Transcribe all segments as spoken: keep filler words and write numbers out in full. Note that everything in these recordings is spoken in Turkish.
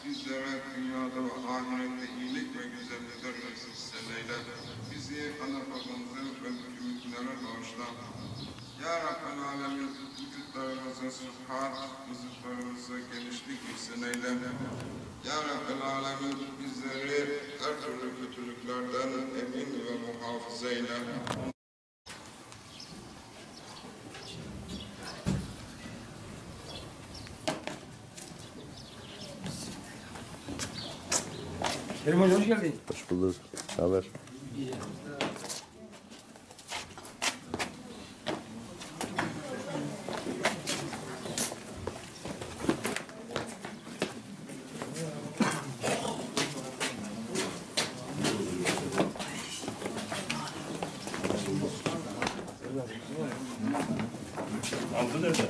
bizlere dünyada ve ahirette iyilik ve güzellikler nasip eyle. Bizi, ana babamızı ve müminlere bağışla. Ya Rabbel Alemin, vücutlarımıza sıhhat, rızıklarımıza genişlik ihsan eyle. Ya Rabbel Alemin, bizleri her türlü kötülüklerden emin ve muhafaza eyle. Kerim Hoca hoş geldin. Hoş bulduk. Ne haber? İyi. Aldı nerede?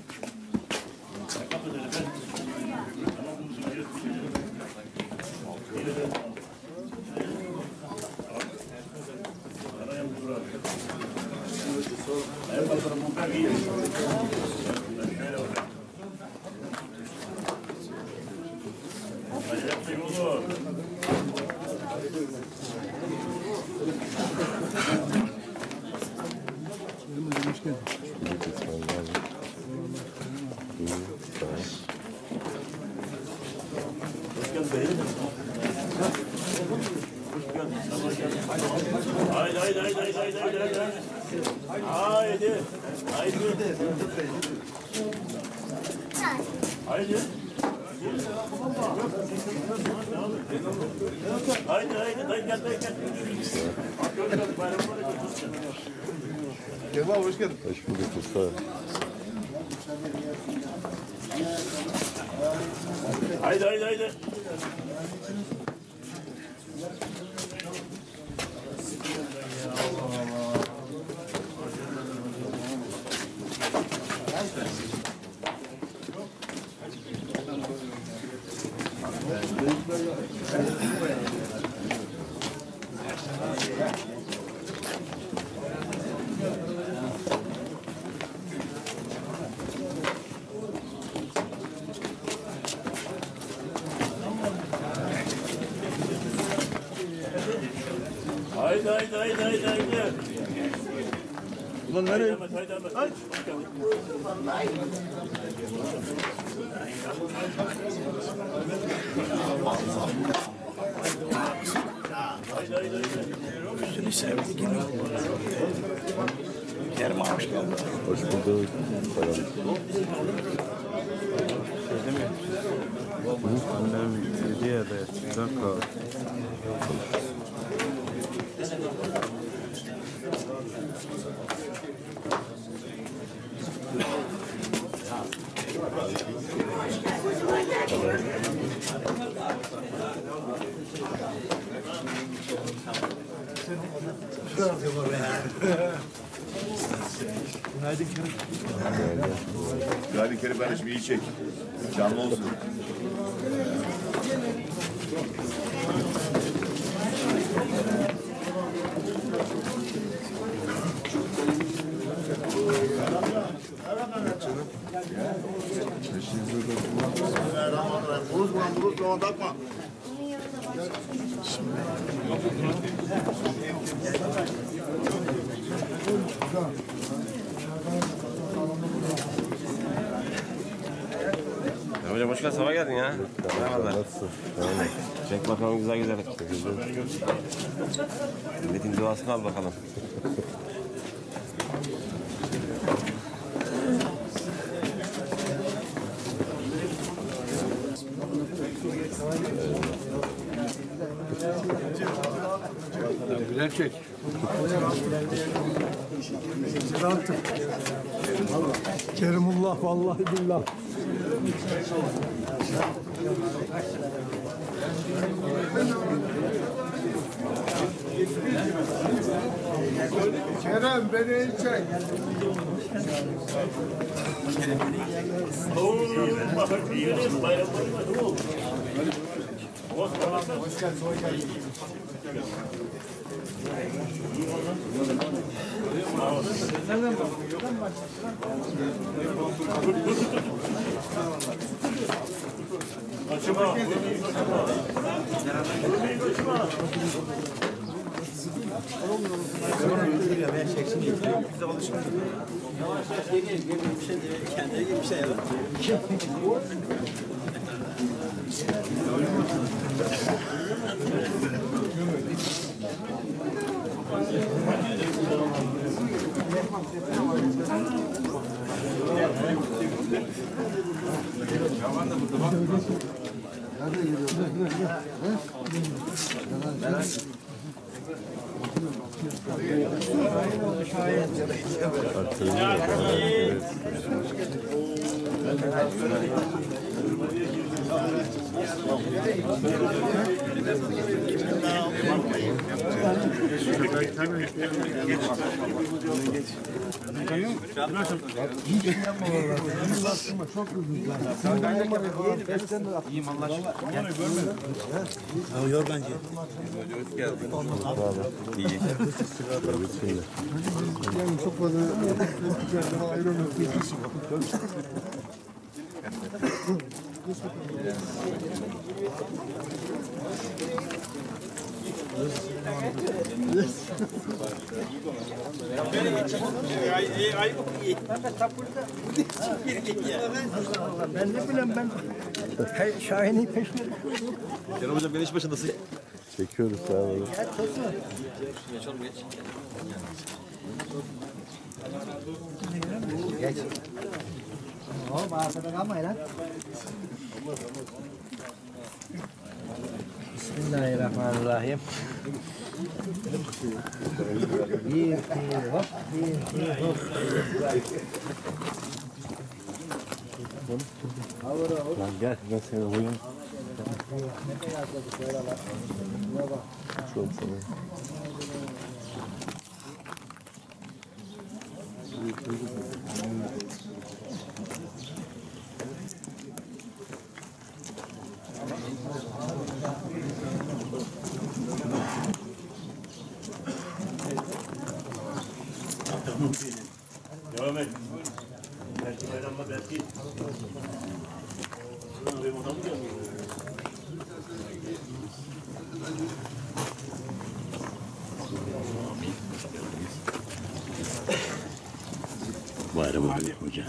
Haydi haydi haydi haydi haydi haydi haydi haydi haydi haydi haydi haydi gel gel gel. Kemal hoş geldin. Hoş bulduk Mustafa. Haydi haydi haydi. Haydi haydi haydi haydi haydi. Ulan nereye? Haydi haydi haydi. Haydi. Haydi haydi haydi. Üstünü sevdi gibi. Kerim hoş geldin. Hoş bulduk. Selam. Sevdi mi? Annem hediye de. Bir dakika. Günaydın Kerim. Günaydın Kerim kardeşim, iyi çek. Canlı olsun. Bismillahirrahmanirrahim. Buruz bulan buruz bulan takma. Ya hocam hoş geldin, sabah geldin ya. Merhabalar. Nasılsın? Tamam. Çek bakalım güzel güzel. Milletin duasını al bakalım. Güzel çek. Ziraatım. Kerimullah vallahi billah. Kerem beni çek. Oo, bak yiyelim bayramları var oğlum. Hoş geldin, hoş geldin. Nereden bakıyorsun? Yok bence. Çok fazla ayrılmıyor. Ben ne bileyim ben. Şahin'in peşinde. Canım hocam geniş başındasın. Çekiyoruz sağ olun. Geç. O bağırsadan kalmayın lan. Bismillahirrahmanirrahim. Bir, iki, hop, bir, iki, hop. Lan gel ben seni oyun. Çok sana. Devam et. Belki bayramda belki. Benim odam mı gelmiyor? Bayram oldu hoca.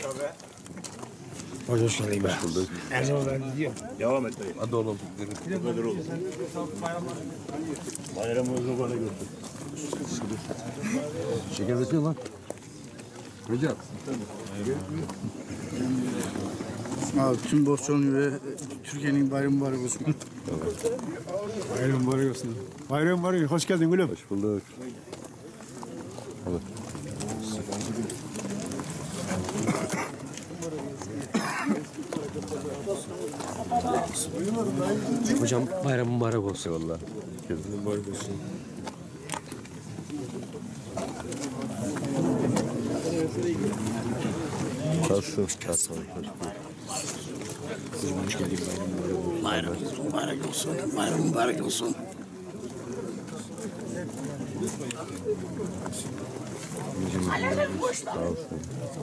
Hoş hoş geldin be. Devam et. Hadi oğlum. Bayram oldu bana götür. Şeker döküyor lan. Hocam. Abi tüm Boston ve Türkiye'nin bayramı mübarek olsun. Bayram mübarek olsun. Bayram mübarek. Hoş geldin gülüm. Hoş bulduk. Hadi. Hocam bayram mübarek olsun. Eyvallah. Herkesin mübarek olsun. Kalsın. Kalsın. Hoş geldin bayram mübarek olsun. Bayram mübarek olsun. Sağ olsun.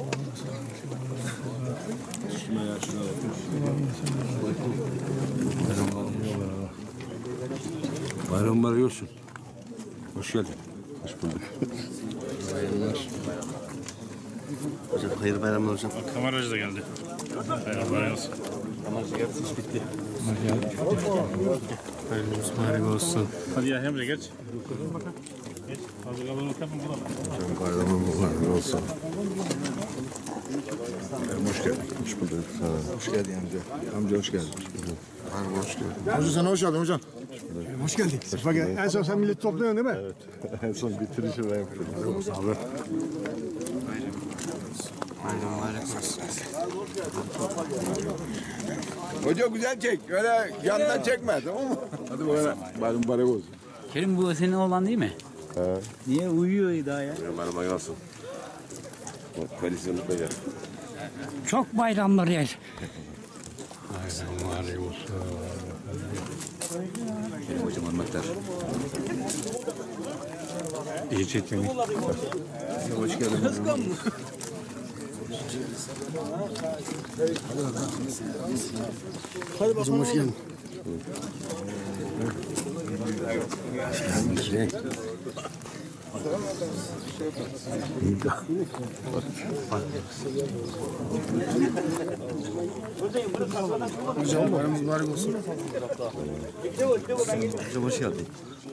Bayram mübarek olsun. Hoş geldin. Hoş bulduk. Hocam hayırlı bayramlar hocam. Kameracı da geldi. Bayram olsun. Kameracı geldi iş bitti. Bayram mübarek olsun. Hadi ya Emre geç. Geç. Hazır kalın bakalım burada. Hocam bayramın mübarek olsun. Hoş geldin. Hoş bulduk. Sağ ol. Hoş geldin amca. Amca hoş geldin. Bayram hoş geldin. Hoca sana hoş geldin hocam. Hoş geldin. Sefa gel. En son sen milleti topluyorsun değil mi? Evet. En son bitirişi ben yapıyorum. Sağ ol. Hoca güzel çek. Öyle yandan çekme tamam mı? Hadi bakalım. Bayram mübarek olsun. Kerim bu senin oğlan değil mi? He. Niye uyuyor daha ya? Bayram bayram olsun. Koalisyonu unutmayacak. Çok bayramlar yer. Bayram mübarek olsun. Hocam anahtar. İyi çektin. Hoş geldin. Hadi bakalım. Hoş geldin. Hocam bayramınız mübarek olsun. Hocam hoş geldin.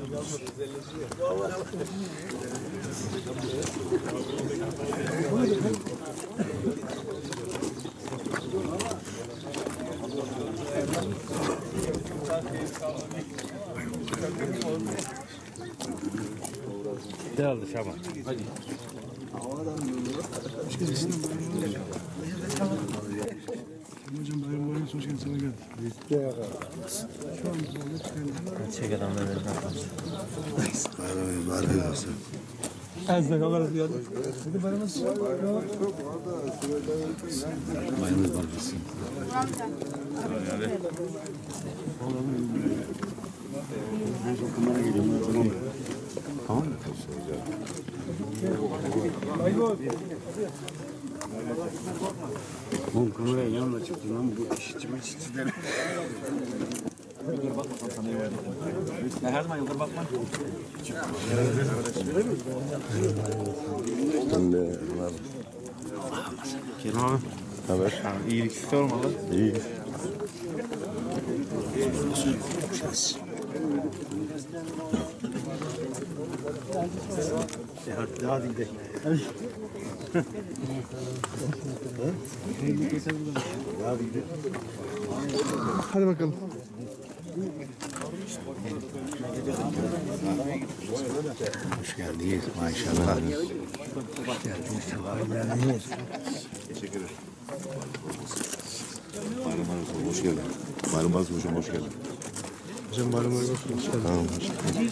Ne oldu Şaban? Hadi. Hocam bayram bayram hoş geldin. Sana geldim. Çek adamları verin. Bayramınız mübarek olsun. Az da kamerası geldi. Hadi bayramınız. Bayramınız mübarek olsun. Tamam mı? Oğlum kameraya yanına çıktı lan bu işçi mi işçileri? Ben her zaman yukarı bakmam. Ben de var. Kerim abi. Haber? Yani iyilik olmalı. İyi. Hadi, hadi gidelim. Hadi bakalım. Hoş geldiniz maşallah. Hoş geldiniz. Sefalar. Teşekkür ederim. Bayram arası hoş geldin. Bayram arası hocam hoş geldin. Hocam bayram bayram olsun. Hoş geldin. Tamam hoş geldin.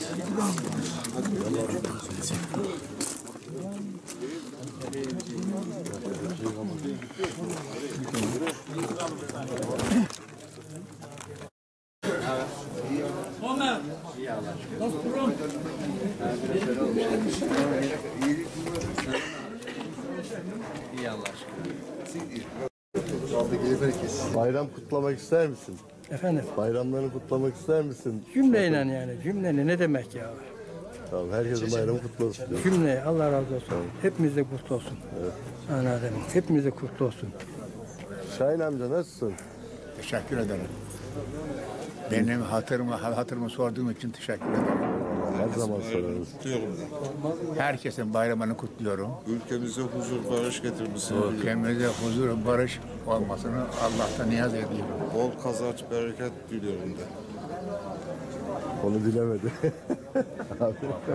Bayram kutlamak ister misin? Efendim? Bayramlarını kutlamak ister misin? Cümleyle yani. Cümleyle ne demek ya? Tamam, herkesin bayramı kutlu olsun. Cümle Allah razı olsun. Hepimiz de kutlu olsun. Evet. Anladım. Hepimiz de kutlu olsun. Şahin amca nasılsın? Teşekkür ederim. Benim hatırımı, hatırımı sorduğun için teşekkür ederim. Her zaman sorarız. Herkesin bayramını kutluyorum. Ülkemize huzur, barış getirmişsin. Ülkemize huzur, barış olmasını Allah'tan niyaz ediyorum. Bol kazanç, bereket diliyorum da. Onu dilemedi. Abi.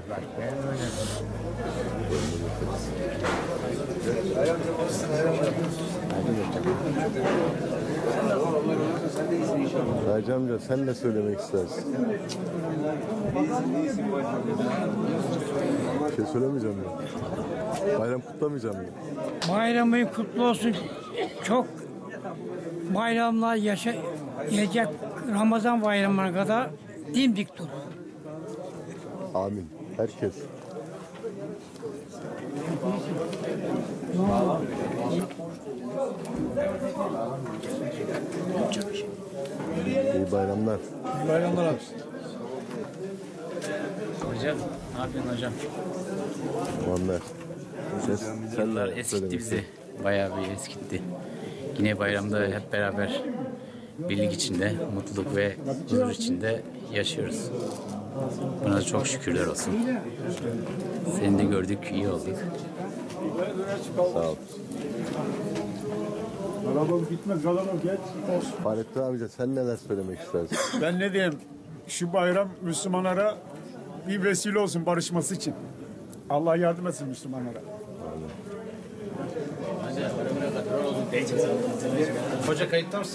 Hacı amca sen ne söylemek istersin? Bir şey söylemeyeceğim ya. Bayram kutlamayacağım ya. Bayramın kutlu olsun. Çok bayramlar yaşayacak Ramazan bayramına kadar dimdik dur. Amin. Herkes. İyi bayramlar. İyi bayramlar abi. Hocam, ne yapıyorsun hocam? Muammer. Ses, Yıllar eskitti bizi. Bayağı bir eskitti. Yine bayramda hep beraber birlik içinde, mutluluk ve huzur içinde yaşıyoruz. Buna da çok şükürler olsun. Seni de gördük, iyi olduk. Sağ ol. Arabam gitmez, kalamam geç. Fahrettin amca sen neler söylemek istersin? Ben ne diyeyim? Şu bayram Müslümanlara bir vesile olsun barışması için. Allah yardım etsin Müslümanlara. Hoca kayıtta mısın?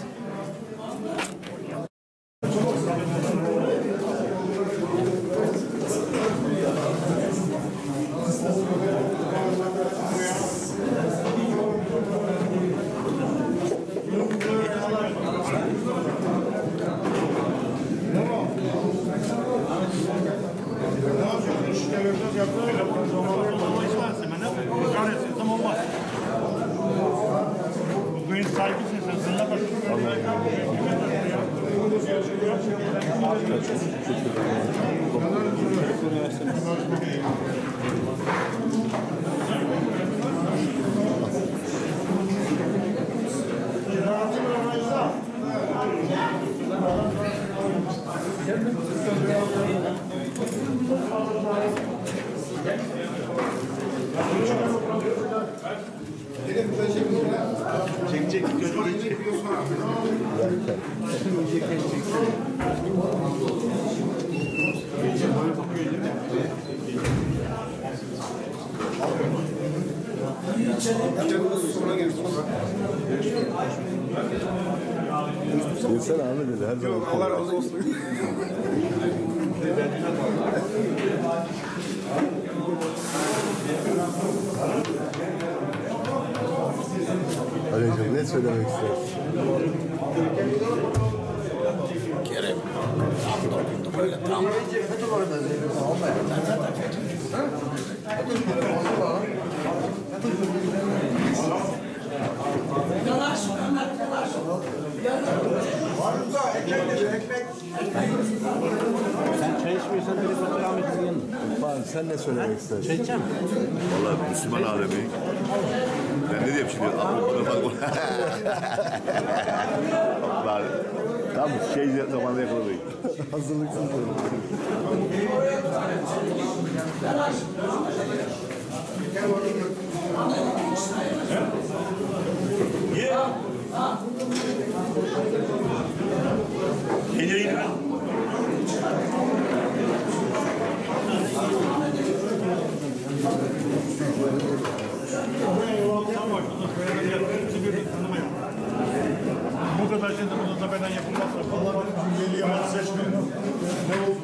Olmaz. Çek çek gözünü çek. Gelsene abi dedi her zaman. Yok, Allah razı olsun. Ali'cim ne söylemek istersin? Kerem, tam dokundu böyle tam. Sen çay içmiyorsan direkt otur Ahmet'in yanına. Falan sen ne söylemek istersin? Çay içeceğim. Vallahi Müslüman alemi. Ben ne diyeyim şimdi? Aklım bana bak. Bari. Tam şey zamanında yakaladık. Hazırlıksız olun. Geceyi mi? Bu kadar şeyde bunu da benden yapılmazsa vallahi benim Cumhuriyeli yaman seçmiyorum. Ne oldu?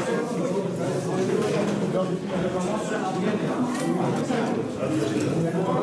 Ne haber?